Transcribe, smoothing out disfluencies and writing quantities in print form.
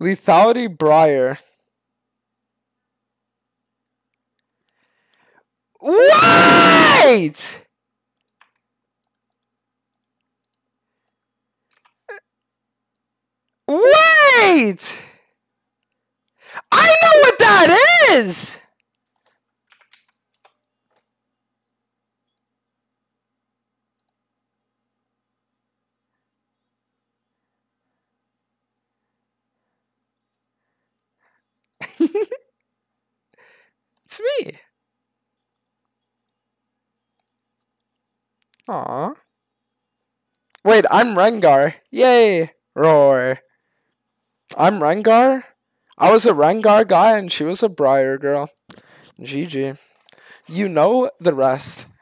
Lethality Briar. Wait! Wait! I know what that is! It's me. Aw. Wait, I'm Rengar. Yay! Roar. I'm Rengar? I was a Rengar guy and she was a Briar girl. GG. You know the rest.